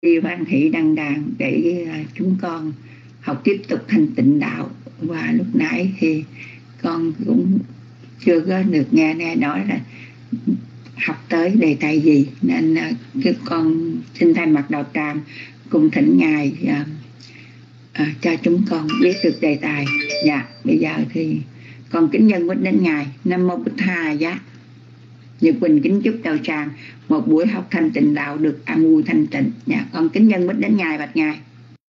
đi hoan hỷ đăng đàn để chúng con học tiếp tục thanh tịnh đạo. Và lúc nãy thì con cũng chưa có được nghe nói là học tới đề tài gì, nên con xin thay mặt đạo tràng cùng thỉnh ngài cho chúng con biết được đề tài. Dạ, bây giờ thì con kính nhân quýnh đến ngài. Nam mô Bụt Tha Giá. Nhật Quỳnh kính chúc đạo tràng một buổi học thanh tịnh đạo được an vui thanh tịnh. Dạ, con kính nhân quýnh đến ngài, bạch ngài.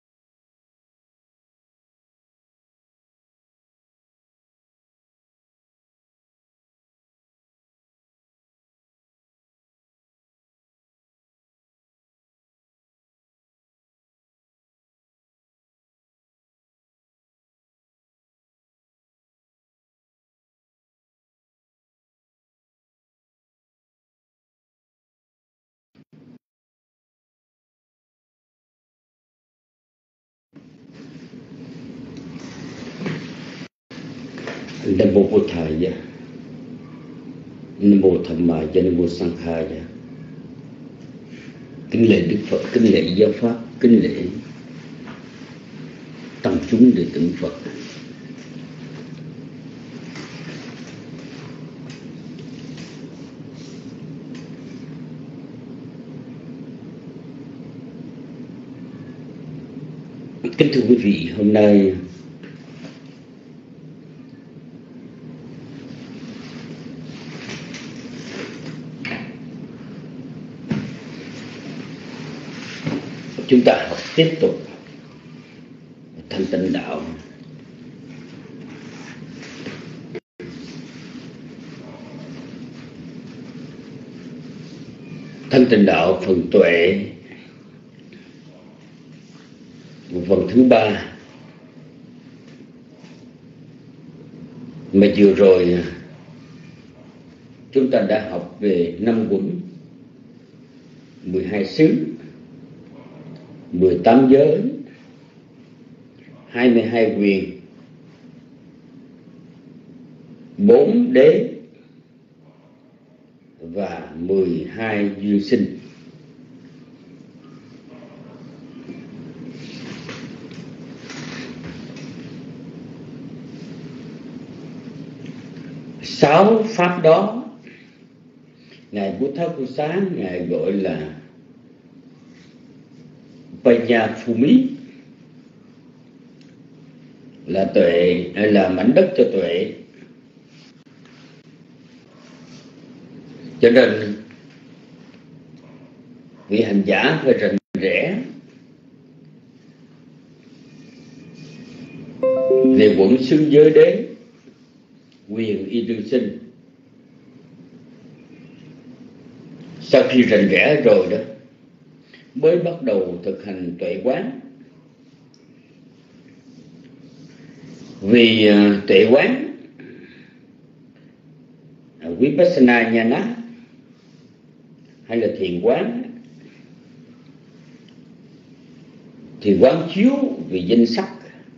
Nam mô Bụt Thầy Giá, Nam mô Tham Ma Giá, Nam mô Sang Kha Giá. Kính lễ Đức Phật, kính lễ giáo pháp, kính lễ tăng chúng đệ tử Phật. Kính thưa quý vị, hôm nay chúng ta học tiếp tục thanh tịnh đạo. Thanh tịnh đạo phần tuệ, phần thứ 3. Mà vừa rồi chúng ta đã học về 5 quẩn, 12 xứ, 18 giới, 22 quyền, 4 đế và 12 duyên sinh. Sáu pháp đó ngài Bút Tháp Cô Xá ngài gọi là Panya Phumi, là tuệ, là mảnh đất cho tuệ. Cho nên vị hành giả phải rành rẽ về quẩn xứ giới đế, quyền y đương sinh. Sau khi rành rẽ rồi đó mới bắt đầu thực hành tuệ quán. Vì tuệ quán Vipassana Nhana hay là thiền quán thì quán chiếu vì danh sắc.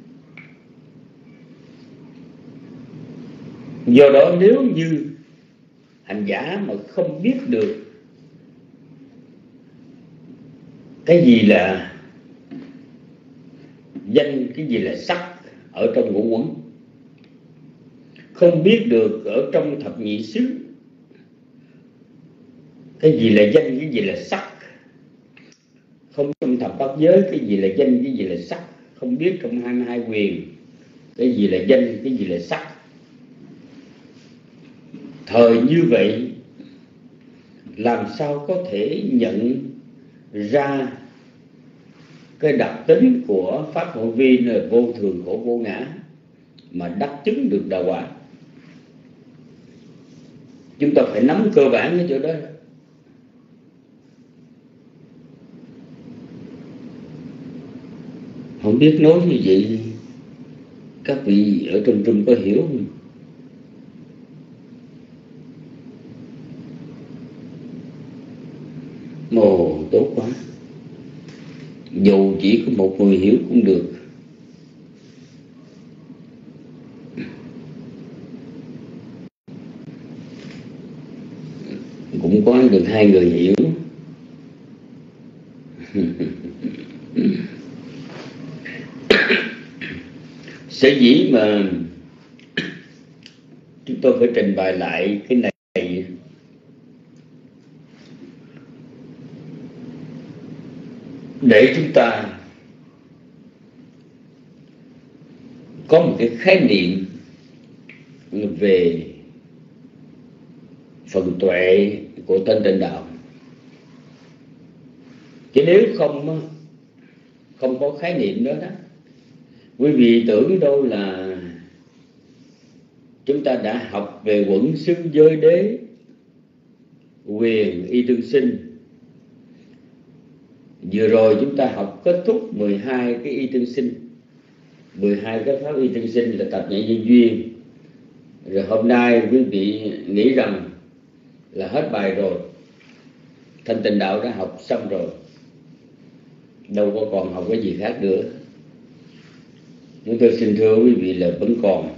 Do đó nếu như hành giả mà không biết được cái gì là danh, cái gì là sắc ở trong ngũ quẩn, không biết được ở trong thập nhị xứ cái gì là danh, cái gì là sắc, không trong thập bát giới cái gì là danh, cái gì là sắc, không biết trong 22 quyền cái gì là danh, cái gì là sắc. Thời như vậy làm sao có thể nhận ra cái đặc tính của pháp hội viên là vô thường khổ vô ngã mà đắc chứng được đạo quả? Chúng ta phải nắm cơ bản cái chỗ đó. Không biết nói như vậy các vị ở trong trung có hiểu không? Ồ, tốt quá. Dù chỉ có một người hiểu cũng được. Cũng có được 2 người hiểu. Sở dĩ mà chúng tôi phải trình bày lại cái này để chúng ta có một cái khái niệm về phần tuệ của Thanh Tịnh Đạo. Chứ nếu không có khái niệm đó, quý vị tưởng đâu là chúng ta đã học về quẩn xứ giới đế, quyền y tương sinh. Vừa rồi chúng ta học kết thúc 12 cái y tương sinh, 12 cái pháp y tương sinh là thập nhị nhân duyên. Rồi hôm nay quý vị nghĩ rằng là hết bài rồi, Thanh Tịnh Đạo đã học xong rồi, đâu có còn học cái gì khác nữa. Chúng tôi xin thưa quý vị là vẫn còn,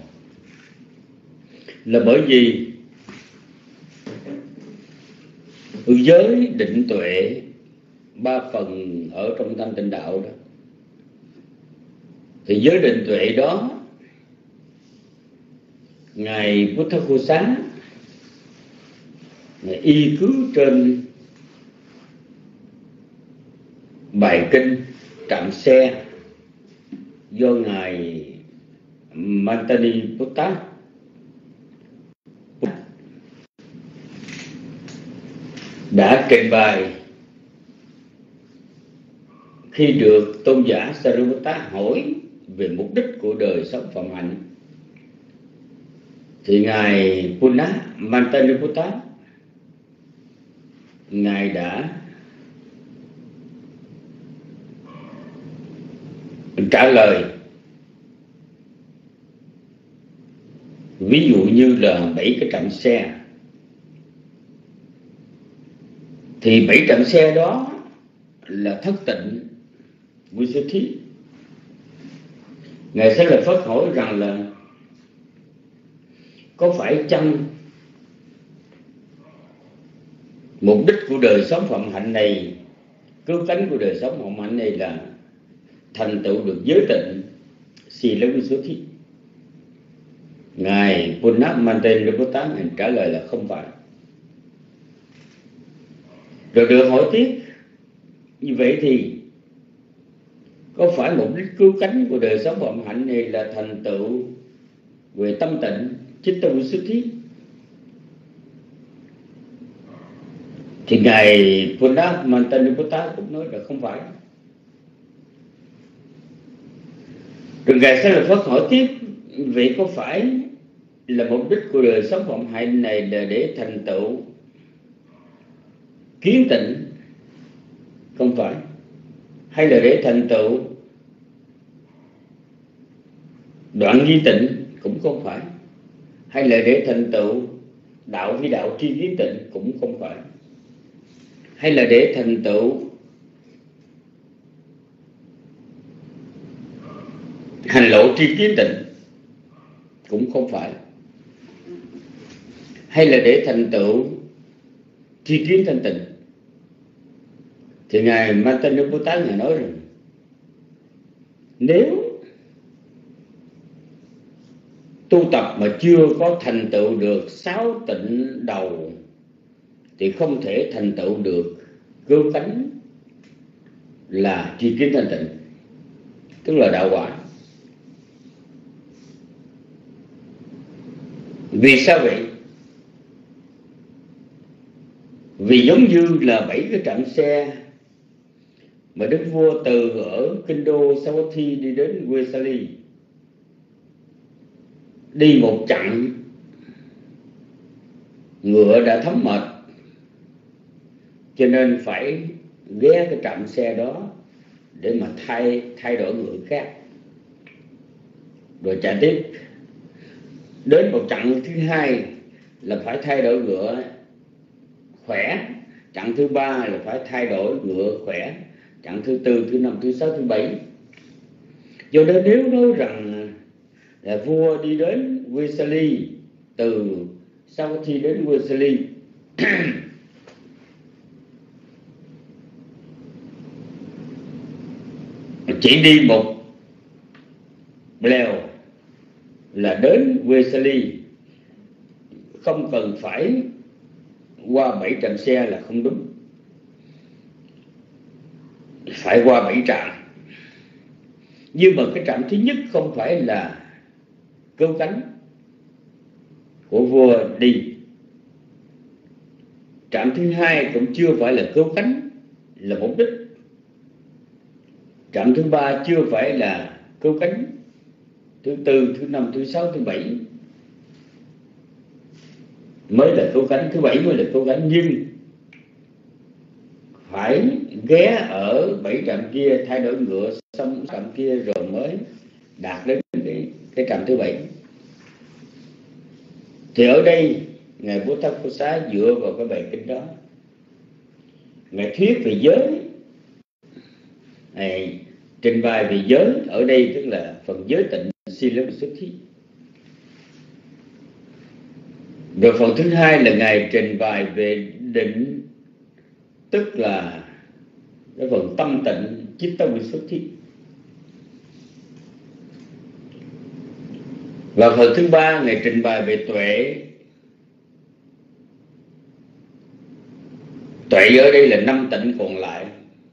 là bởi vì giới định tuệ ba phần ở trong Thanh Tịnh Đạo đó, thì giới định tuệ đó Ngài Bút Thất Cô Xá y cứ trên bài kinh Trạm Xe do Ngài Mantani Bút Tát đã trình bày khi được tôn giả Sariputta hỏi về mục đích của đời sống phạm hạnh. Thì Ngài Punna Mantaniputta, Ngài đã trả lời ví dụ như là 7 cái trạm xe. Thì 7 trạm xe đó là thất tịnh, Visuddhi. Ngài sẽ là Phật hỏi rằng là có phải chăng mục đích của đời sống phạm hạnh này, cứu cánh của đời sống phạm hạnh này là thành tựu được giới tịnh, Sila Visuddhi? Ngài Punna Mantaniputta Ngài trả lời là không phải. Rồi được hỏi tiếp, như vậy thì có phải mục đích cứu cánh của đời sống phạm hạnh này là thành tựu về tâm tịnh, Chitta Visuddhi? Thì Ngài Punna Mantaniputta cũng nói là không phải. Rồi Ngài sẽ là Phật hỏi tiếp, vậy có phải là mục đích của đời sống phạm hạnh này là để thành tựu kiến tịnh? Không phải. Hay là để thành tựu đoạn nghi tịnh? Cũng không phải. Hay là để thành tựu đạo vi đạo tri kiến tịnh? Cũng không phải. Hay là để thành tựu hành lộ tri kiến tịnh? Cũng không phải. Hay là để thành tựu tri kiến thanh tịnh? Thì Ngài Mantaniputta Ngài nói rằng nếu tu tập mà chưa có thành tựu được 6 tịnh đầu thì không thể thành tựu được cứu cánh là tri kiến thanh tịnh, tức là đạo quả. Vì sao vậy? Vì giống như là 7 cái trạm xe mà Đức Vua từ ở Kinh Đô Savatthi đi đến Vesali, đi một chặng ngựa đã thấm mệt, cho nên phải ghé cái trạm xe đó để mà thay đổi ngựa khác, rồi chạy tiếp. Đến một chặng thứ hai là phải thay đổi ngựa khỏe, chặng thứ ba là phải thay đổi ngựa khỏe, chặng thứ tư, thứ năm, thứ sáu, thứ bảy. Do đó nếu nói rằng là vua đi đến Vesali, từ Savatthi đến Vesali chỉ đi một lèo là đến Wesley, không cần phải qua 7 trạm xe là không đúng, phải qua 7 trạm. Nhưng mà cái trạm thứ nhất không phải là cứu cánh của vua đi, trạm thứ hai cũng chưa phải là cứu cánh là mục đích, trạm thứ ba chưa phải là cứu cánh, thứ tư, thứ năm, thứ sáu, thứ bảy mới là cứu cánh, thứ bảy mới là cứu cánh. Nhưng phải ghé ở 7 trạm kia, thay đổi ngựa xong trạm kia rồi mới đạt đến cái trạm thứ 7. Thì ở đây Ngài Bố Tát Phổ Xá dựa vào cái bài kinh đó, Ngài thuyết về giới, Ngài trình bày về giới ở đây tức là phần giới tịnh Sila Visuddhi. Rồi phần thứ hai là Ngài trình bày về định, tức là cái phần tâm tịnh Chitta Visuddhi. Và phần thứ ba Ngài trình bày về tuệ. Tuệ ở đây là 5 tịnh còn lại,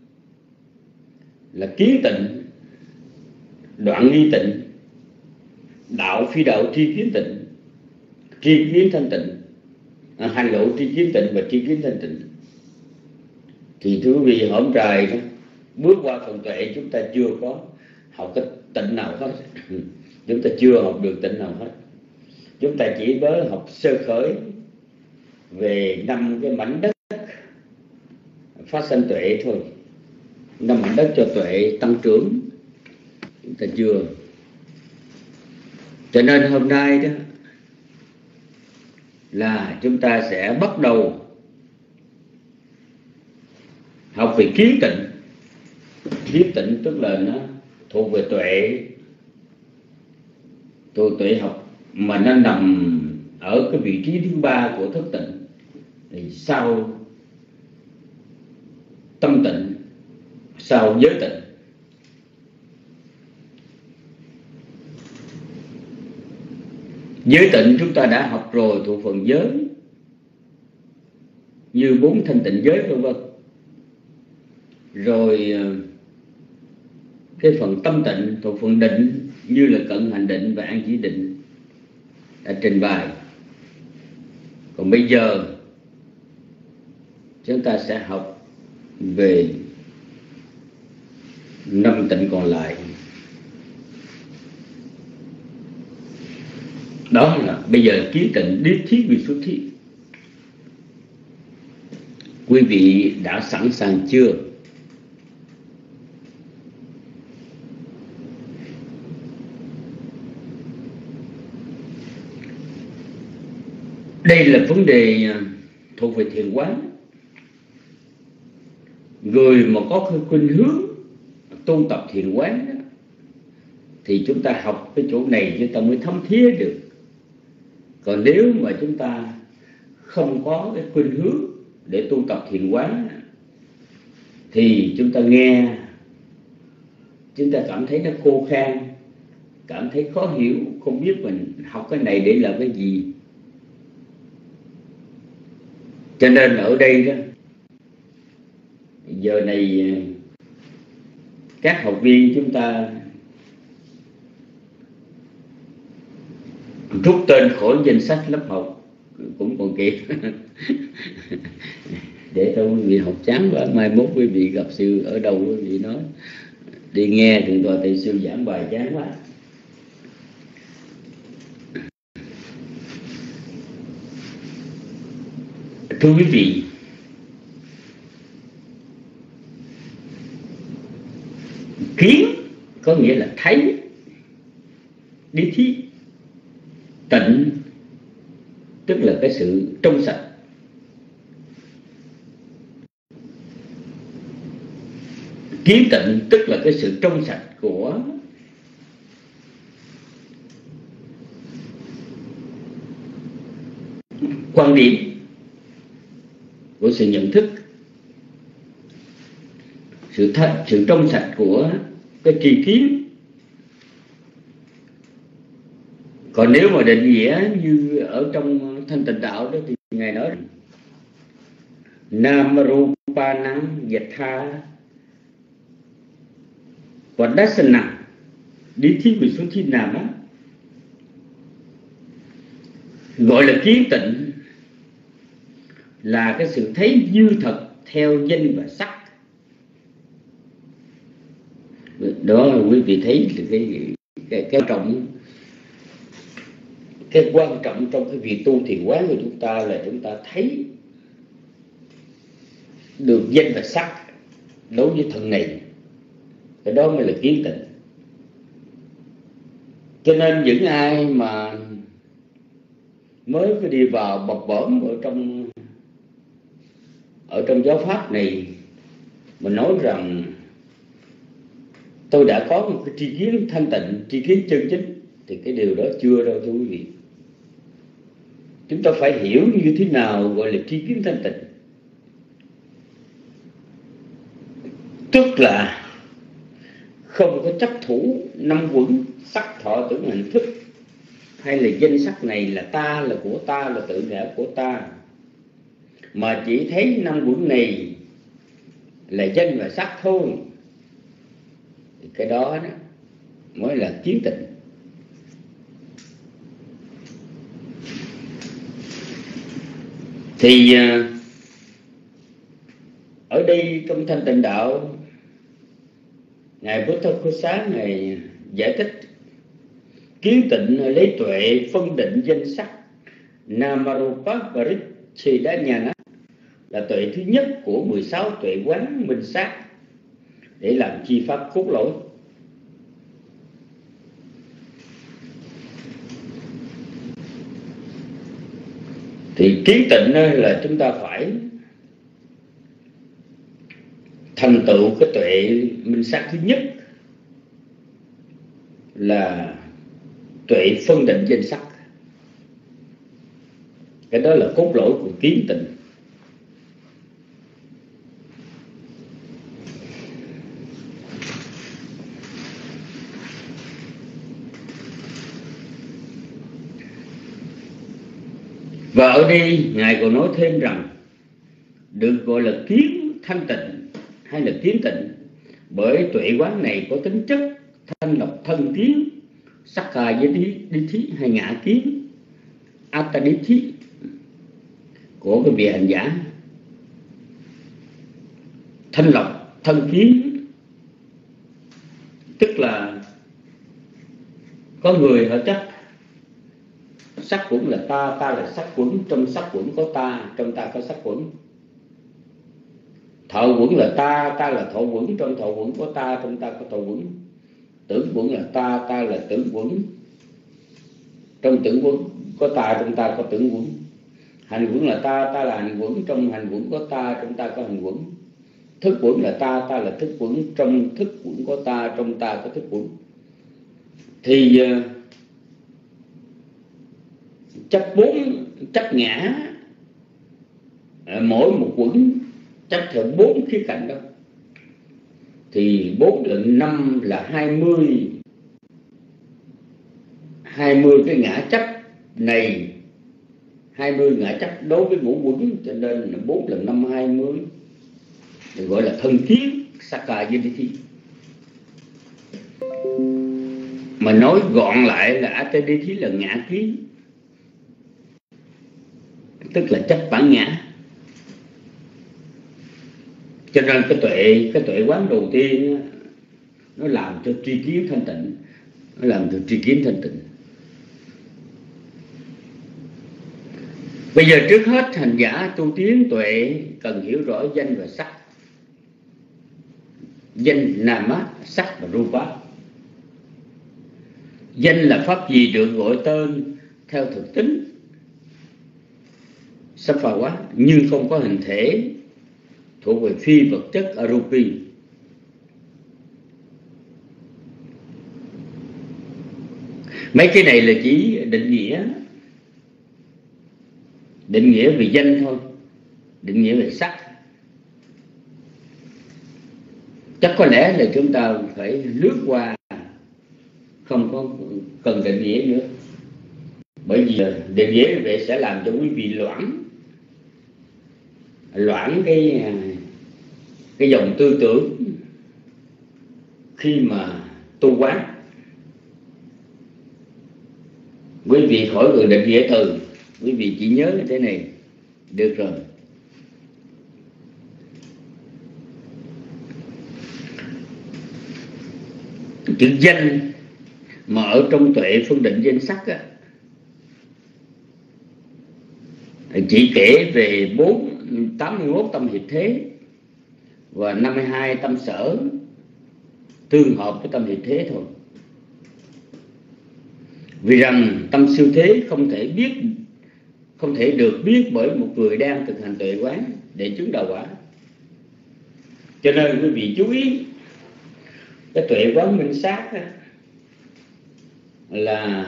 là kiến tịnh, đoạn nghi tịnh, đạo phi đạo tri kiến tịnh, tri kiến thanh tịnh, hành lộ tri kiến tịnh và tri kiến thanh tịnh. Thì thưa quý vị, hổm trời đó, bước qua phần tuệ chúng ta chưa có học cái tịnh nào hết. Chúng ta chưa học được tịnh nào hết. Chúng ta chỉ mới học sơ khởi về 5 cái mảnh đất phát sanh tuệ thôi, 5 mảnh đất cho tuệ tăng trưởng, chúng ta chưa. Cho nên hôm nay đó là chúng ta sẽ bắt đầu học về kiến tịnh. Kiến tịnh tức là nó thuộc về tuệ, tuệ học mà nó nằm ở cái vị trí thứ ba của thức tịnh, thì sau tâm tịnh, sau giới tịnh. Giới tịnh chúng ta đã học rồi, thuộc phần giới như 4 thanh tịnh giới vân vân. Rồi cái phần tâm tịnh thuộc phần định như là cận hành định và an chỉ định đã trình bày. Còn bây giờ chúng ta sẽ học về 5 tịnh còn lại. Đó là bây giờ kiến tịnh Đế Thiết Visuddhi. Quý vị đã sẵn sàng chưa? Đây là vấn đề thuộc về thiền quán. Người mà có cái khuynh hướng tu tập thiền quán đó, thì chúng ta học cái chỗ này chúng ta mới thấm thía được. Còn nếu mà chúng ta không có cái khuynh hướng để tu tập thiền quán thì chúng ta nghe, chúng ta cảm thấy nó khô khan, cảm thấy khó hiểu, không biết mình học cái này để làm cái gì. Cho nên ở đây đó, giờ này các học viên chúng ta rút tên khỏi danh sách lớp học cũng còn kịp. Để cho quý vị học chán quá, mai mốt quý vị gặp sư ở đâu quý vị nói đi nghe thượng tọa thầy sư giảng bài chán quá. Thưa quý vị, kiến có nghĩa là thấy, đi thí. Tịnh tức là cái sự trong sạch. Kiến tịnh tức là cái sự trong sạch của quan điểm, của sự nhận thức, sự trong sạch của cái tri kiến. Còn nếu mà định nghĩa như ở trong Thanh Tịnh Đạo đó thì Ngài nói Nam Rupa Năng Yatha Vadasana đi thi về xuống thi nam á, gọi là kiến tịnh là cái sự thấy như thật theo danh và sắc. Đó quý vị thấy cái trọng, cái quan trọng trong cái việc tu thiền quán của chúng ta là chúng ta thấy được danh và sắc đối với thân này, cái đó mới là kiến tịnh. Cho nên những ai mà mới có đi vào bập bõm ở trong giáo pháp này mà nói rằng tôi đã có một cái tri kiến thanh tịnh, tri kiến chân chính, thì cái điều đó chưa đâu thưa quý vị. Chúng ta phải hiểu như thế nào gọi là tri kiến thanh tịnh. Tức là không có chấp thủ năm quẩn sắc thọ tưởng hành thức, hay là danh sắc này là ta, là của ta, là tự ngã của ta, mà chỉ thấy năm quẩn này là danh và sắc thôi, thì cái đó mới là kiến tịnh. Thì ở đây trong Thanh Tịnh Đạo, Ngài Buddha Cô Xá Ngài giải thích kiến tịnh lấy tuệ phân định danh sắc Namarupa Parichedanyana là tuệ thứ nhất của 16 tuệ quán minh sát để làm chi pháp cốt lõi. Thì kiến tịnh là chúng ta phải thành tựu cái tuệ minh sát thứ nhất là tuệ phân định danh sắc. Cái đó là cốt lõi của kiến tịnh. Và ở đây Ngài còn nói thêm rằng được gọi là kiến thanh tịnh hay là kiến tịnh bởi tuệ quán này có tính chất thanh lọc thân kiến, sắc cà với đi thí hay ngã kiến, atta đi thí của cái vị hành giả. Thanh lọc thân kiến tức là có người họ chấp sắc quẩn là ta, ta là sắc quẩn, trong sắc quẩn có ta, trong ta có sắc quẩn. Thọ quẩn là ta, ta là thọ quẩn, trong thọ quẩn có ta, trong ta có thọ quẩn. Tưởng quẩn là ta, ta là tưởng quẩn, trong tưởng quẩn có ta, trong ta có tưởng quẩn. Hành quẩn là ta, ta là hành quẩn, trong hành quẩn có ta, trong ta có hành quẩn. Thức quẩn là ta, ta là thức quẩn, trong thức quẩn có ta, trong ta có thức quẩn. Thì chấp ngã, mỗi một quẩn chấp theo 4 khía cạnh đó, thì 4 lần 5 là 20 cái ngã chấp này, 20 ngã chấp đối với ngũ quẩn, cho nên là 4 lần 5 20 được gọi là thân kiến Sakayaditi. Mà nói gọn lại là Ataditi là ngã kiến, tức là chấp bản ngã. Cho nên cái tuệ quán đầu tiên nó làm cho tri kiến thanh tịnh, nó làm cho tri kiến thanh tịnh. Bây giờ trước hết hành giả tu tiến tuệ cần hiểu rõ danh và sắc. Danh Nama, sắc và Rupa. Danh là pháp gì được gọi tên theo thực tính Sapphawa nhưng không có hình thể, thuộc về phi vật chất Arupi. Mấy cái này là chỉ định nghĩa về danh thôi, định nghĩa về sắc. Chắc có lẽ là chúng ta phải lướt qua, không có cần định nghĩa nữa. Bởi vì định nghĩa như vậy sẽ làm cho quý vị loãng cái dòng tư tưởng khi mà tu quán. Quý vị khỏi cần định nghĩa từ, quý vị chỉ nhớ như thế này được rồi. Chữ danh mà ở trong tuệ phân định danh sắc á, chỉ kể về 81 tâm hiệp thế và 52 tâm sở tương hợp với tâm hiệp thế thôi. Vì rằng tâm siêu thế không thể được biết bởi một người đang thực hành tuệ quán để chứng đạo quả. Cho nên quý vị chú ý, cái tuệ quán minh sát là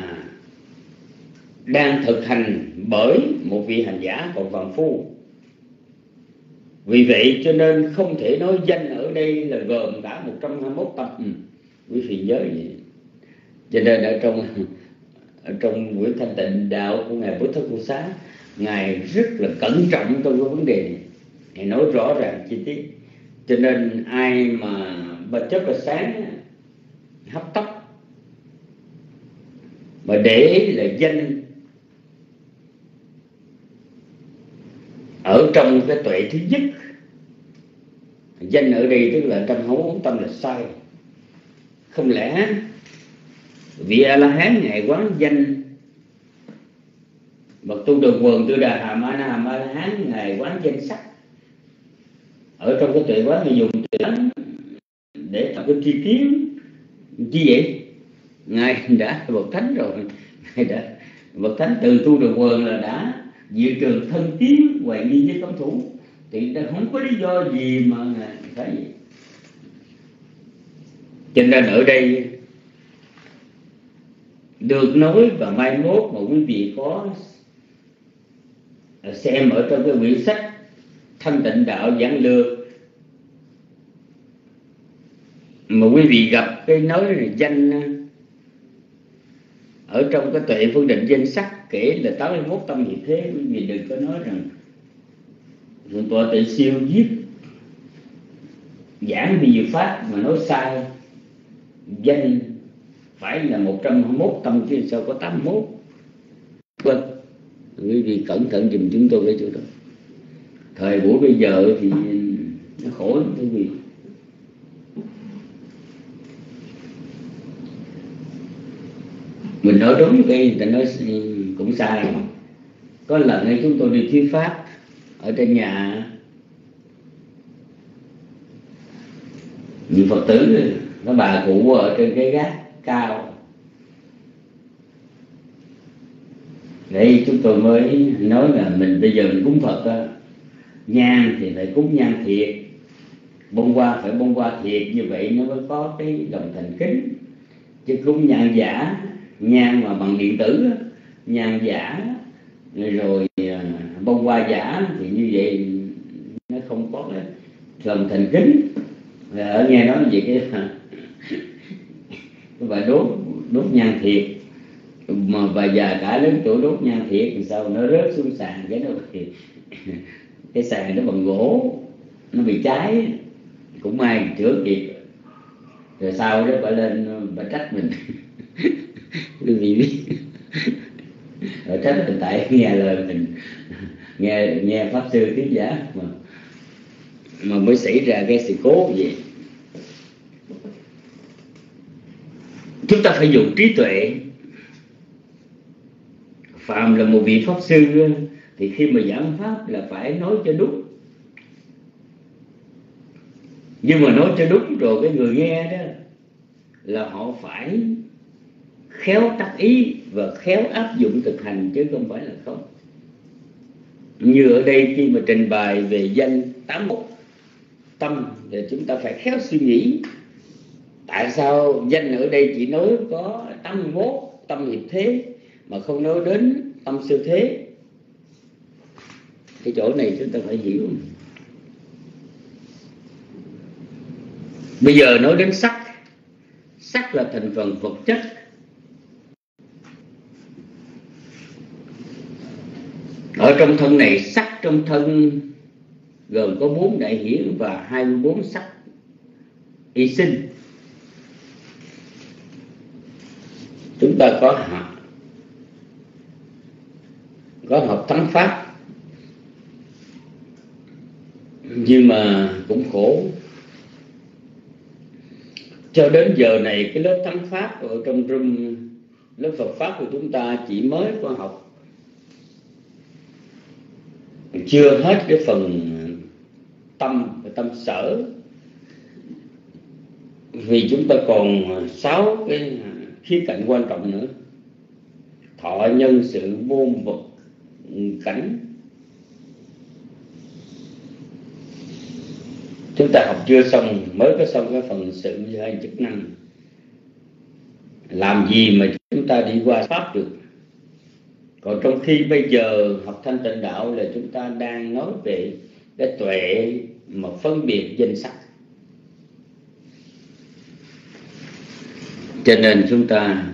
đang thực hành bởi một vị hành giả còn phàm phu. Vì vậy cho nên không thể nói danh ở đây là gồm cả 121 tâm. Quý vị nhớ vậy. Cho nên ở trong quyển Thanh Tịnh Đạo của Ngài Bố Thất Cô Xá, Ngài rất là cẩn trọng trong cái vấn đề này, Ngài nói rõ ràng chi tiết. Cho nên ai mà bất chấp là sáng hấp tấp mà để là danh ở trong cái tuệ thứ nhất, danh ở đây tức là trong hấu tâm là sai. Không lẽ vị A-la-hán Ngài quán danh, Bậc Tu Đường Quần Tư Đà Hàm A-la-hán Ngài quán danh sắc? Ở trong cái tuệ quán Ngài dùng tuệ để tập cái tri kiến chi vậy? Ngài đã bậc thánh rồi, Ngài đã bậc thánh từ Tu Đường Quần là đã diệu trường thân kiến hoài nghi với cấm thủ, thì không có lý do gì mà Ngài phải vậy. Cho nên ở đây được nói và mai mốt mà quý vị có xem ở trong cái quyển sách Thanh Tịnh Đạo Giảng Lược, mà quý vị gặp cái nói là danh ở trong cái tuệ phân định danh sắc kể là 81 tâm hiệp thế, quý vị đừng có nói rằng Thượng tọa Tịnh Siêu viết giảng vi diệu pháp mà nói sai. Danh phải là 121 tâm chứ sao có 81. Vâng, quý vị cẩn thận giùm chúng tôi cái chỗ đó. Thời buổi bây giờ thì nó khổ lắm quý vị. Mình nói đúng cái người ta nói cũng sai. Có lần ấy chúng tôi đi thuyết pháp ở trên nhà, vị Phật tử nó bà cụ ở trên cái gác cao. Đấy chúng tôi mới nói là mình bây giờ mình cúng Phật đó, nhang thì phải cúng nhang thiệt, bông hoa phải bông hoa thiệt, như vậy nó mới có cái lòng thành kính. Chứ cúng nhang giả, nhang mà bằng điện tử, nhang giả rồi bông hoa giả thì như vậy nó không có cái lòng thành kính. Ở nghe nói gì cái bà đốt nhang thiệt, mà bà già cả lớn tuổi đốt nhang thiệt thì sao nó rớt xuống sàn, cái sàn nó bằng gỗ, nó bị cháy, cũng may chữa kịp. Rồi sau đó bà lên bà trách mình quý vị biết, bà trách mình tại nghe lời mình, nghe pháp sư thuyết giả mà mới xảy ra cái sự cố vậy. Chúng ta phải dùng trí tuệ. Phàm là một vị pháp sư thì khi mà giảng pháp là phải nói cho đúng. Nhưng mà nói cho đúng rồi cái người nghe đó là họ phải khéo tác ý và khéo áp dụng thực hành, chứ không phải là không. Như ở đây khi mà trình bày về danh 81 tâm thì chúng ta phải khéo suy nghĩ. Tại sao danh ở đây chỉ nói có 81 tâm hiệp thế mà không nói đến tâm siêu thế? Cái chỗ này chúng ta phải hiểu. Bây giờ nói đến sắc. Sắc là thành phần vật chất. Ở trong thân này, sắc trong thân gồm có 4 đại hiển và 24 sắc y sinh. Chúng ta có học thắng pháp, nhưng mà cũng khổ. Cho đến giờ này, cái lớp thắng pháp ở trong room lớp Phật pháp của chúng ta chỉ mới có học chưa hết cái phần tâm và tâm sở, vì chúng ta còn 6 cái khía cạnh quan trọng nữa: thọ, nhân, sự, môn, vật, cảnh. Chúng ta học chưa xong, mới có xong cái phần sự hay chức năng. Làm gì mà chúng ta đi qua pháp được? Còn trong khi bây giờ học thanh tịnh đạo là chúng ta đang nói về cái tuệ mà phân biệt danh sắc. Cho nên chúng ta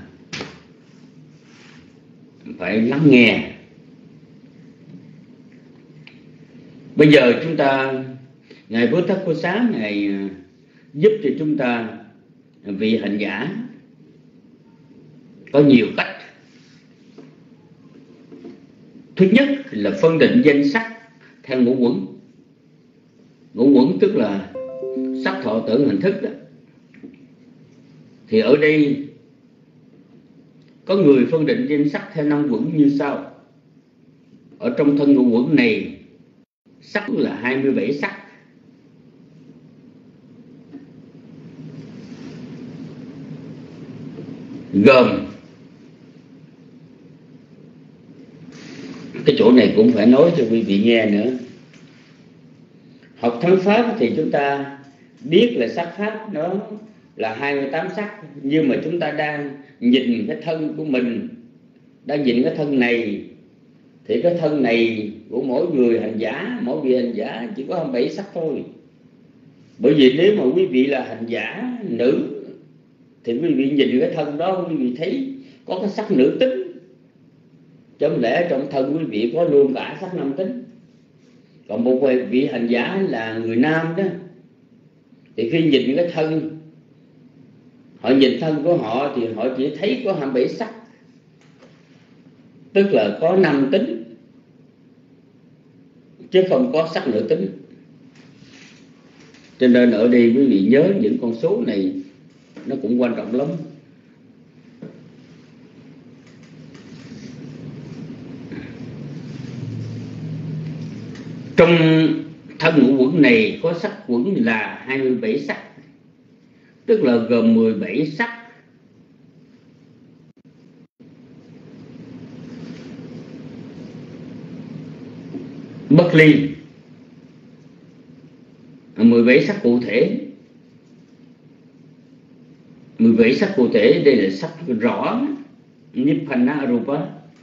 phải lắng nghe. Bây giờ chúng ta, Ngài Bố Tát Cô Xá, Ngài giúp cho chúng ta vị hành giả có nhiều cách. Thứ nhất là phân định danh sắc theo ngũ uẩn. Ngũ uẩn tức là sắc, thọ, tưởng, hành, thức đó. Thì ở đây có người phân định danh sắc theo 5 uẩn như sau. Ở trong thân ngũ uẩn này, sắc là 27 sắc. Gồm, cái chỗ này cũng phải nói cho quý vị nghe nữa. Học thắng pháp thì chúng ta biết là sắc pháp đó là 28 sắc. Nhưng mà chúng ta đang nhìn cái thân của mình, đang nhìn cái thân này, thì cái thân này của mỗi người hành giả, mỗi vị hành giả chỉ có 27 sắc thôi. Bởi vì nếu mà quý vị là hành giả nữ thì quý vị nhìn cái thân đó, quý vị thấy có cái sắc nữ tính. Chẳng lẽ trong thân quý vị có luôn cả sắc nam tính? Còn một vị hành giả là người nam đó, thì khi nhìn cái thân, họ nhìn thân của họ thì họ chỉ thấy có 27 sắc, tức là có nam tính chứ không có sắc nữ tính. Cho nên ở đây quý vị nhớ những con số này, nó cũng quan trọng lắm. Trong thân ngũ uẩn này có sắc uẩn là 27 sắc, tức là gồm 17 sắc. Bất ly, 17 sắc cụ thể. 17 sắc cụ thể đây là sắc rõ, Nibbana Rupa,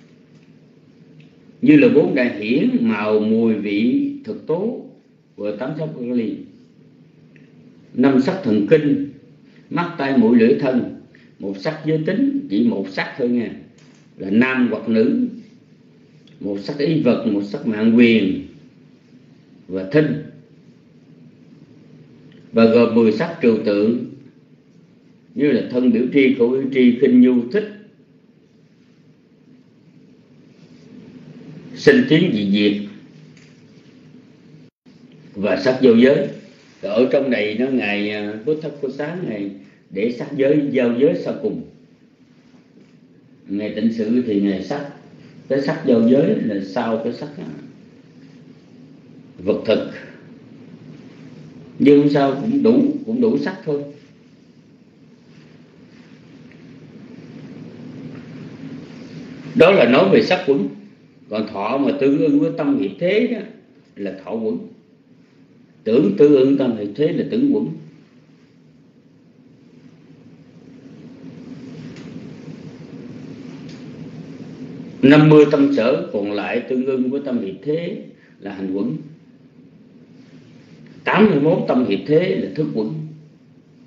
như là 4 đại hiển, màu, mùi, vị, thực tố và 8 sắc bất ly. 5 sắc thần kinh, mắt, tai, mũi, lưỡi, thân. 1 sắc giới tính, chỉ 1 sắc thôi nha, là nam hoặc nữ. 1 sắc y vật, 1 sắc mạng quyền và thinh. Và gồm 10 sắc trừu tượng, như là thân, biểu tri, khẩu biểu tri, khinh, nhu, thích, sinh, tiến, dị, diệt và sắc vô giới. Ở trong này nó Ngài Bố Tát Cô Xá Ngài để sắc giới, giao giới sau cùng. Ngài Tịnh Sự thì Ngài sắc cái sắc giao giới là sau cái sắc vật thực. Nhưng sao cũng đủ sắc thôi. Đó là nói về sắc uẩn. Còn thọ mà tương ưng với tâm nghiệp thế đó là thọ uẩn. Tưởng tương ưng tâm nghiệp thế là tưởng uẩn. Năm 50 tâm sở còn lại tương ưng với tâm nghiệp thế là hành uẩn. 81 tâm nghiệp thế là thức uẩn.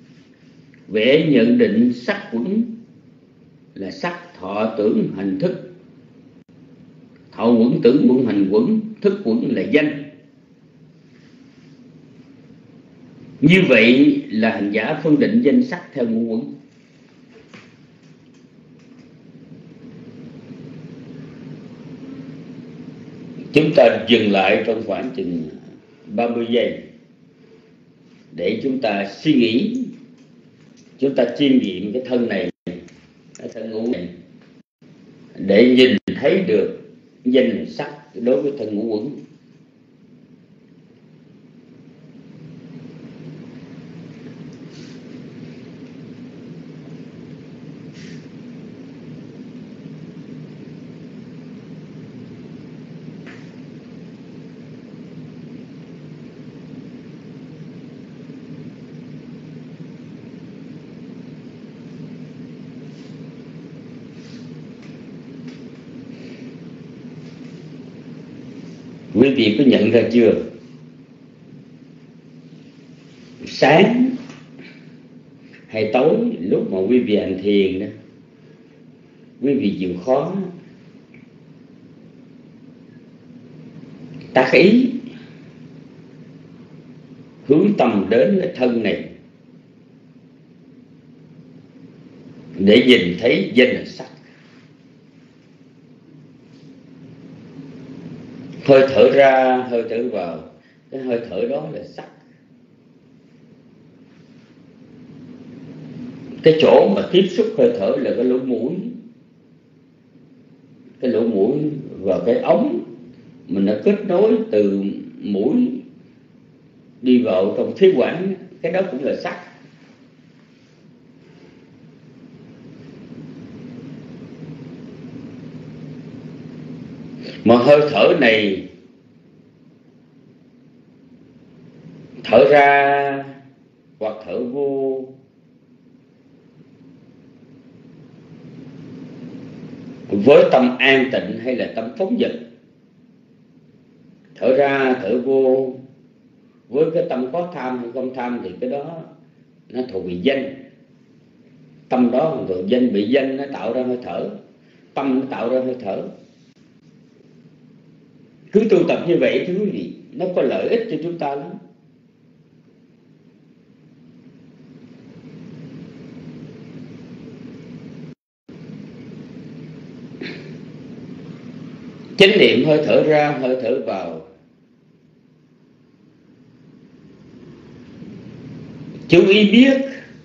Vẽ nhận định sắc quẩn là sắc, thọ tưởng hành thức. Thọ quẩn, tưởng quẩn, hành quẩn, thức quẩn là danh. Như vậy là hành giả phân định danh sắc theo ngũ quẩn. Chúng ta dừng lại trong khoảng chừng 30 giây để chúng ta suy nghĩ, chúng ta chiêm nghiệm cái thân này, cái thân ngũ này, để nhìn thấy được danh sắc đối với thân ngũ quẩn. Quý vị có nhận ra chưa? Sáng hay tối lúc mà quý vị hành thiền đó, quý vị chịu khó tác ý hướng tâm đến cái thân này để nhìn thấy danh sắc. Hơi thở ra, hơi thở vào, cái hơi thở đó là sắc. Cái chỗ mà tiếp xúc hơi thở là cái lỗ mũi. Cái lỗ mũi và cái ống mình đã kết nối từ mũi đi vào trong khí quản, cái đó cũng là sắc. Mà hơi thở này thở ra hoặc thở vô với tâm an tịnh hay là tâm phóng dật, thở ra thở vô với cái tâm có tham hay không tham, thì cái đó nó thuộc về danh. Tâm đó thuộc danh, bị danh nó tạo ra hơi thở, tâm nó tạo ra hơi thở. Cứ tu tập như vậy thì quý vị, nó có lợi ích cho chúng ta lắm. Chánh niệm hơi thở ra, hơi thở vào. Chú ý biết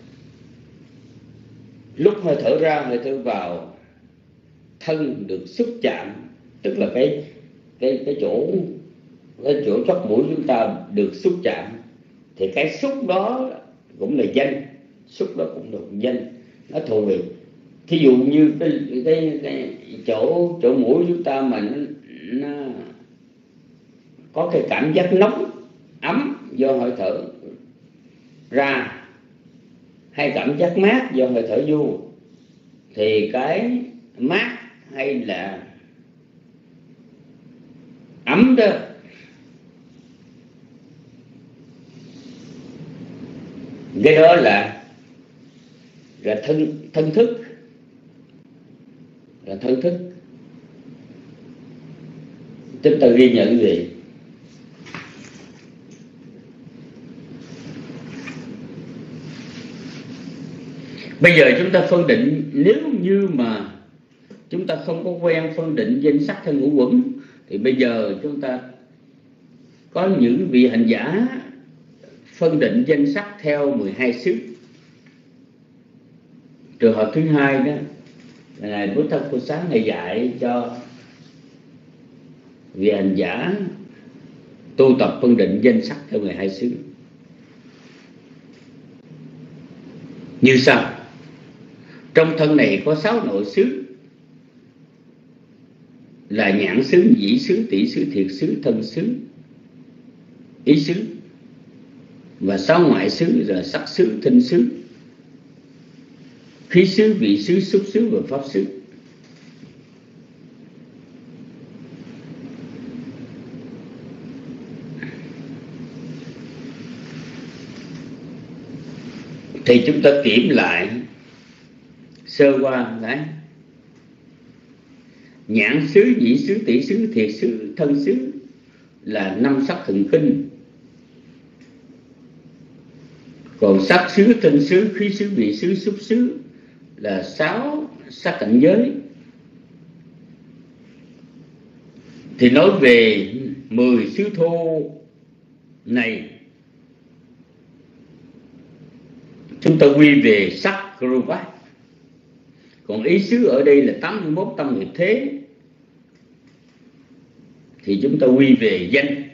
lúc hơi thở ra, hơi thở vào, thân được xúc chạm, tức là cái chỗ chóp mũi chúng ta được xúc chạm, thì cái xúc đó cũng là danh, xúc đó cũng là danh, nó thuộc về. Thí dụ như cái chỗ mũi chúng ta mà nó có cái cảm giác nóng ấm do hơi thở ra, hay cảm giác mát do hơi thở vô, thì cái mát hay là ấm đó cái đó là thân thức, là thân thức. Chúng ta ghi nhận gì? Bây giờ chúng ta phân định, nếu như mà chúng ta không có quen phân định danh sắc thân ngũ quẩn, thì bây giờ chúng ta có những vị hành giả phân định danh sắc theo 12 xứ. Trường hợp thứ hai đó, Ngài Bố Tát Phổ Sáng này dạy cho vị hành giả tu tập phân định danh sắc theo 12 xứ. Như sau: trong thân này có 6 nội xứ là nhãn xứ, nhĩ xứ, tỷ xứ, thiệt xứ, thân xứ, ý xứ, và 6 ngoại xứ là sắc xứ, thinh xứ, khí xứ, vị xứ, xúc xứ và pháp xứ. Thì chúng ta kiểm lại sơ qua đấy: nhãn xứ, nhĩ xứ, tỷ xứ, thiệt xứ, thân xứ là 5 sắc thần kinh. Còn sắc xứ, tinh xứ, khí xứ, vị xứ, xúc xứ là 6 sắc cảnh giới. Thì nói về 10 xứ thô này, chúng ta quy về sắc Rupa. Còn ý xứ ở đây là 81 tâm nghiệp thế, thì chúng ta quy về danh.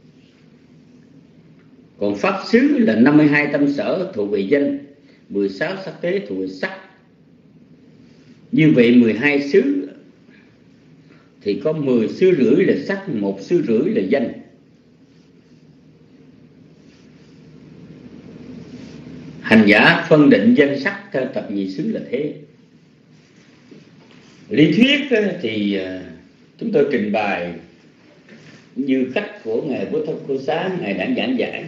Còn pháp xứ là 52 tâm sở thuộc về danh, 16 sắc thế thuộc về sắc. Như vậy 12 xứ thì có 10 xứ rưỡi là sắc, 1 xứ rưỡi là danh. Hành giả phân định danh sắc theo thập nhị xứ là thế. Lý thuyết thì chúng tôi trình bày như cách của Ngài Bố Thất Cô Xá, Ngài đã giảng giải.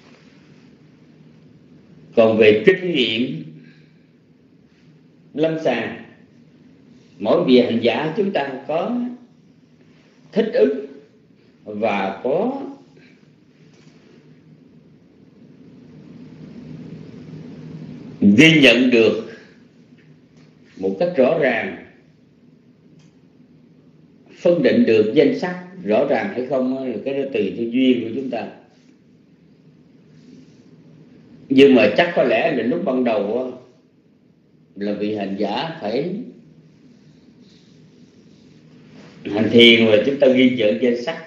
Còn về kinh nghiệm lâm sàng, mỗi vị hành giả chúng ta có thích ứng và có ghi nhận được một cách rõ ràng, phân định được danh sắc rõ ràng hay không, cái đó tùy theo duyên của chúng ta. Nhưng mà chắc có lẽ là lúc ban đầu là vị hành giả phải hành thiền và chúng ta ghi nhận danh sắc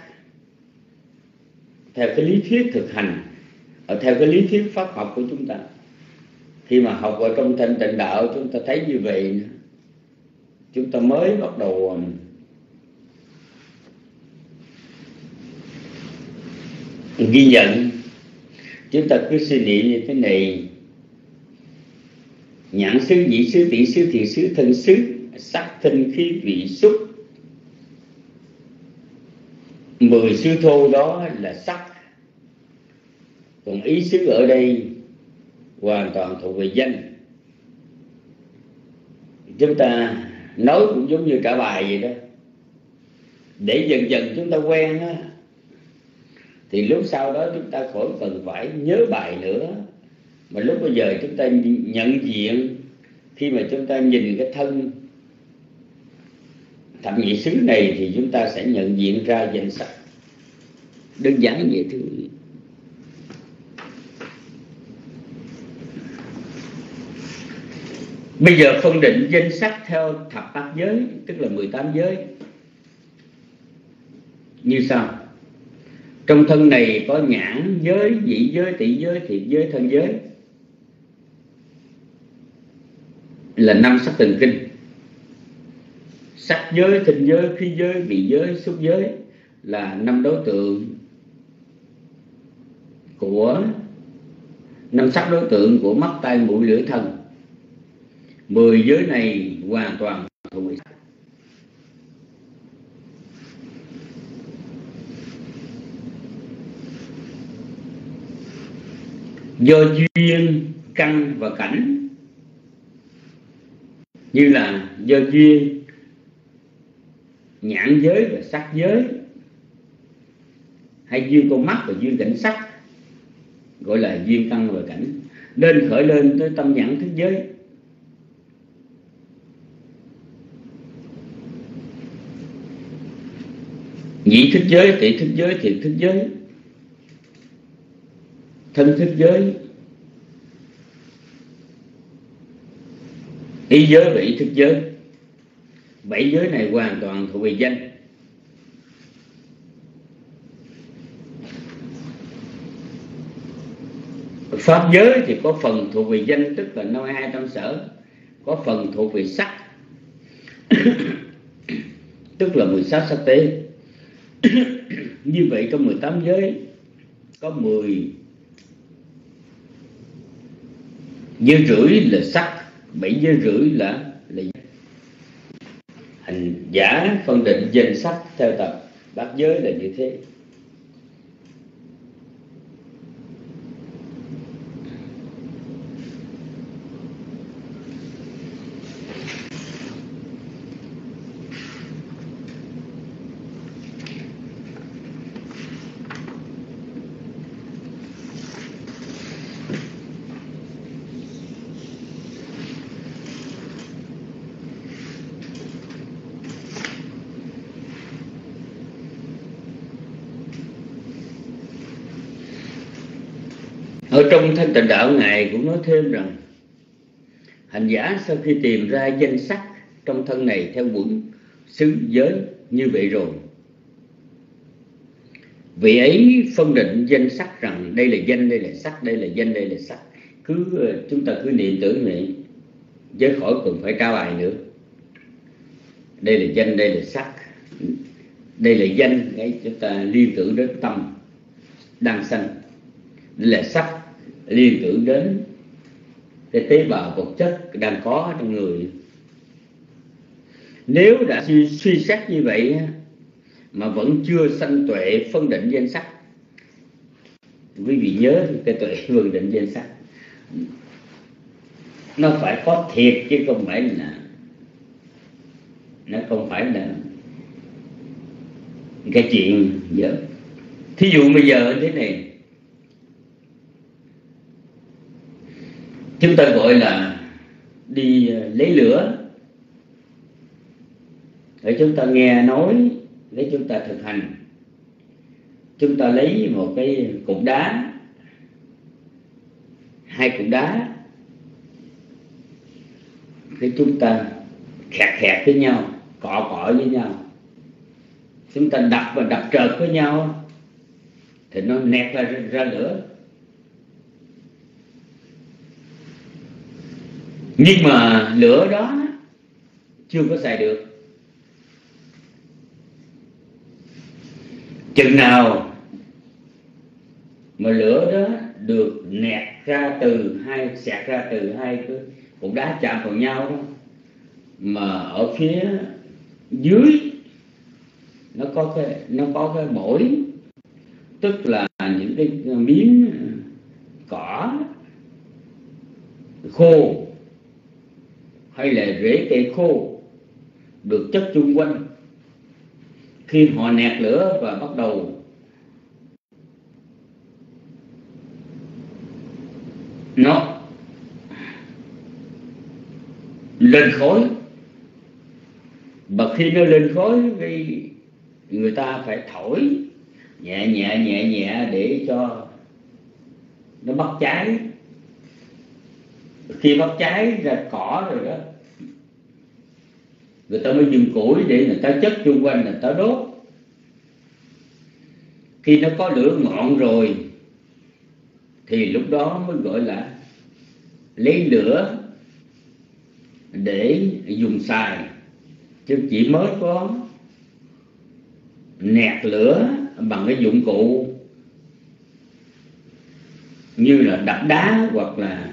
theo cái lý thuyết thực hành, theo cái lý thuyết pháp học của chúng ta. Khi mà học ở trong thanh tịnh đạo, chúng ta thấy như vậy, chúng ta mới bắt đầu ghi nhận. Chúng ta cứ suy nghĩ như thế này: nhãn xứ, nhĩ xứ, tỷ xứ, thiệt xứ, thân xứ, sắc, thinh, khí, vị, xúc. 10 xứ thô đó là sắc. Còn ý xứ ở đây hoàn toàn thuộc về danh. Chúng ta nói cũng giống như cả bài vậy đó. Để dần dần chúng ta quen á, thì lúc sau đó chúng ta khỏi cần phải nhớ bài nữa. Mà lúc bây giờ chúng ta nhận diện, khi mà chúng ta nhìn cái thân thập nhị xứ này thì chúng ta sẽ nhận diện ra danh sắc. Đơn giản vậy thôi. Bây giờ phân định danh sắc theo thập bát giới, tức là 18 giới. Như sau: trong thân này có nhãn giới, nhĩ giới, tỷ giới, thiệt giới, thân giới là 5 sắc thần kinh. Sắc giới, thinh giới, khí giới, vị giới, xúc giới là 5 đối tượng của 5 sắc đối tượng của mắt, tai, mũi, lưỡi, thân. 10 giới này hoàn toàn thuộc về sắc. Do duyên, căn và cảnh. Như là do duyên nhãn giới và sắc giới, hay duyên con mắt và duyên cảnh sắc, gọi là duyên căn và cảnh, nên khởi lên tới tâm nhãn thức giới. Nhĩ thức giới, tỷ thức giới, thiệt thức giới, thân thức giới, ý giới và ý thức giới. 7 giới này hoàn toàn thuộc về danh. Pháp giới thì có phần thuộc về danh, tức là 52 tâm sở, có phần thuộc về sắc tức là 16 sắc tế. Như vậy trong 18 giới có 10 giới rưỡi là sắc, 7 giới rưỡi là hành giả phân định danh sắc theo tập bát giới là như thế. Ở trong Thanh Tịnh Đạo, Ngài cũng nói thêm rằng hành giả sau khi tìm ra danh sắc trong thân này theo quẩn xứ giới như vậy rồi, vị ấy phân định danh sắc rằng đây là danh, đây là sắc, đây là danh, đây là sắc. Chúng ta cứ niệm tưởng vậy, chứ khỏi cần phải tra bài nữa. Đây là danh, đây là sắc, đây là danh, đấy, chúng ta liên tưởng đến tâm đang sanh. Đây là sắc, liên tưởng đến cái tế bào vật chất đang có trong người. Nếu đã suy xét như vậy mà vẫn chưa sanh tuệ phân định danh sắc, quý vị nhớ cái tuệ phân định danh sắc nó phải có thiệt, chứ không phải là cái chuyện dở. Thí dụ bây giờ thế này, chúng ta gọi là đi lấy lửa, để chúng ta nghe nói, để chúng ta thực hành. Chúng ta lấy một cái cục đá, hai cục đá, để chúng ta khẹt với nhau, cọ với nhau. Chúng ta đập trợt với nhau thì nó nẹt ra lửa. Nhưng mà lửa đó chưa có xài được. Chừng nào mà lửa đó được xẹt ra từ hai cái cục đá chạm vào nhau đó, mà ở phía dưới nó có cái bổi, tức là những cái miếng cỏ khô hay là rễ cây khô được chất chung quanh. Khi họ nẹt lửa và bắt đầu nó lên khói, và khi nó lên khói thì người ta phải thổi nhẹ để cho nó bắt cháy. Khi bắt cháy ra cỏ rồi đó, người ta mới dùng củi để người ta chất chung quanh, người ta đốt. Khi nó có lửa ngọn rồi thì lúc đó mới gọi là lấy lửa để dùng xài. Chứ chỉ mới có nẹt lửa bằng cái dụng cụ như là đập đá hoặc là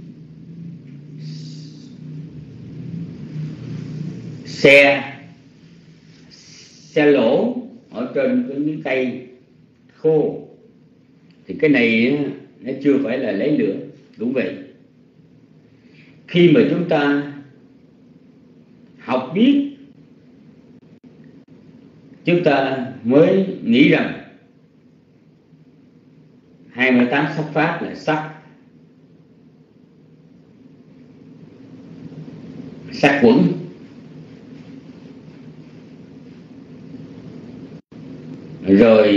xe lỗ ở trên cái miếng cây khô, thì cái này nó chưa phải là lấy lửa. Đúng vậy, khi mà chúng ta học biết, chúng ta mới nghĩ rằng 28 sắc pháp là sắc quẩn. Rồi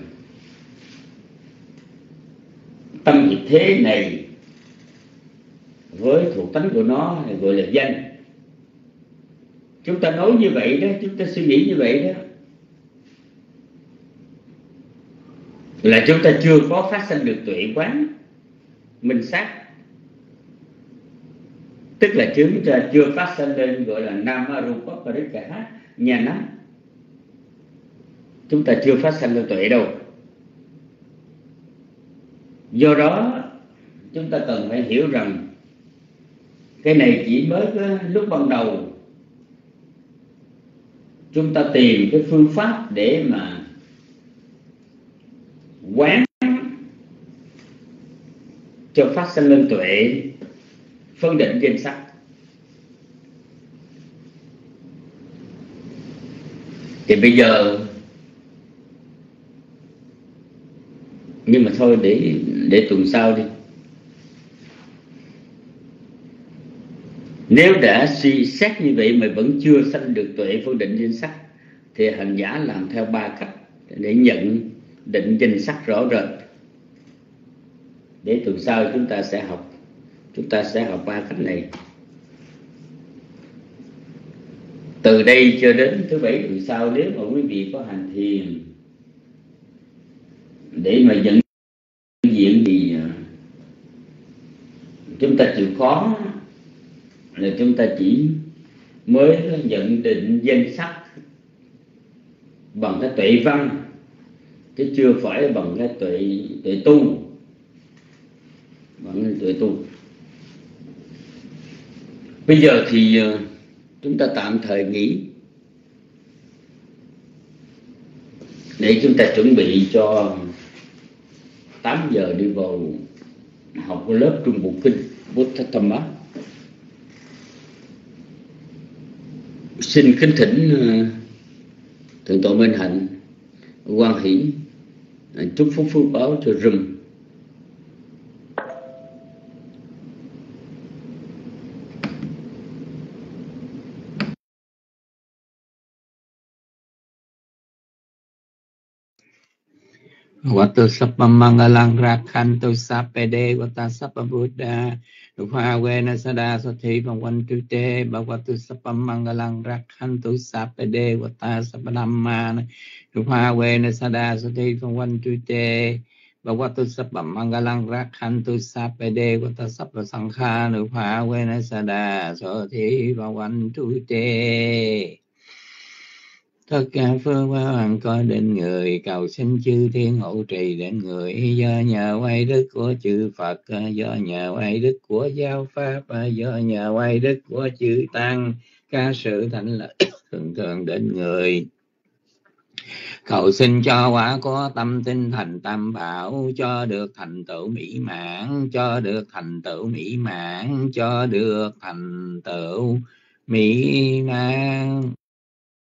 tâm nhiệt thế này với thuộc tánh của nó gọi là danh. Chúng ta nói như vậy đó, chúng ta suy nghĩ như vậy đó, là chúng ta chưa có phát sinh được tuệ quán minh sát. Tức là chúng ta chưa phát sinh lên gọi là Nama Rupa Parikkaha Nhana. Chúng ta chưa phát sinh được tuệ đâu. Do đó chúng ta cần phải hiểu rằng cái này chỉ mới có lúc ban đầu chúng ta tìm cái phương pháp để mà quán cho phát sinh lên tuệ phân định danh sắc. Thì bây giờ, nhưng mà thôi để tuần sau đi. Nếu đã suy xét như vậy mà vẫn chưa sanh được tuệ phân định danh sắc, thì hành giả làm theo 3 cách để nhận định danh sắc rõ rệt. để tuần sau chúng ta sẽ học 3 cách này. Từ đây cho đến thứ Bảy tuần sau, nếu mà quý vị có hành thiền để mà nhận diện thì chúng ta chịu khó là chúng ta chỉ mới nhận định danh sắc bằng cái tuệ văn, chứ chưa phải bằng cái tuệ tu, bằng cái tuệ tu. Bây giờ thì chúng ta tạm thời nghỉ để chúng ta chuẩn bị cho 8 giờ đi vào học lớp Trung Bộ Kinh Buddha-Dhamma. Xin kính thỉnh Thượng tọa Minh Hạnh hoan hỷ chúc phúc phước báo cho rùm. Vatu sappa mangalang rakhantu sappede vata sappa buddha Rupa vena sada sathi bhavantu te bhavatu sappa mangalang rakhantu sappede vata sappa dhammana Rupa vena sada sathi bhavantu te bhavatu sappa mangalang rakhantu sappede vata sappa sankhana Rupa vena sada sathi bhavantu te. Tất cả phương pháp có đến người, cầu xin chư thiên hộ trì đến người, do nhờ oai đức của chư Phật, do nhờ oai đức của giáo pháp, do nhờ oai đức của chư tăng, ca sự thạnh lợi thường thường đến người. Cầu xin cho quả có tâm tinh thành tam bảo, cho được thành tựu mỹ mãn, cho được thành tựu mỹ mãn, cho được thành tựu mỹ mãn.